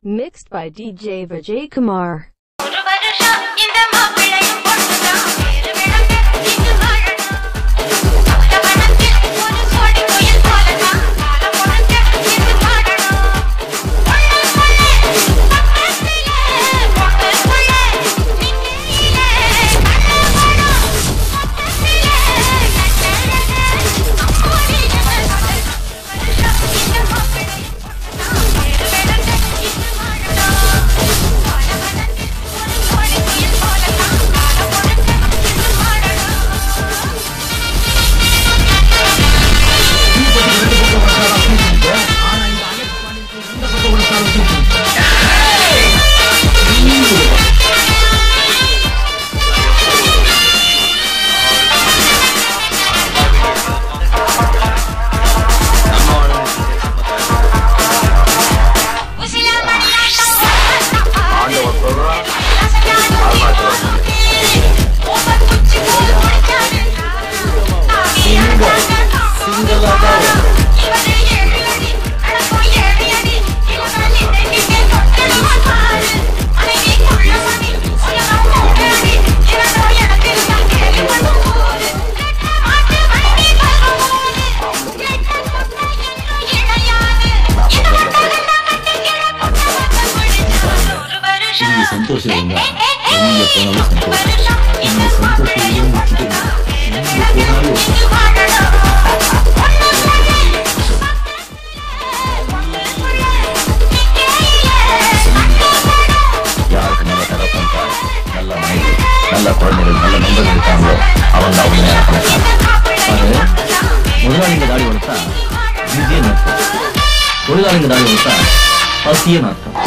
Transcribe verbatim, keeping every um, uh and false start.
Mixed by D J Vijay Kumar. ಸಂತೋಷದಿಂದ ಎಲ್ಲಿಗೆ ಪೋನಲು ಸಂತೋಷ ನಿಮ್ಮ ಸಂತೋಷವನ್ನು ಮುಚ್ಚಿದೆ ಎಲ್ಲಿಗೆ போனாலும் யாருக்கு நல்ல தரப்பம் நல்ல மனைவி நல்ல குழந்தைகள் நல்ல நண்பர்கள் இருக்காங்களோ அவங்க அவங்க அது முதலாளிங்க தாடி வளர்த்தா விஜயன்னு அர்த்தம் தொழிலாளிங்க தாடி வளர்த்தா பசியன்னு அர்த்தம்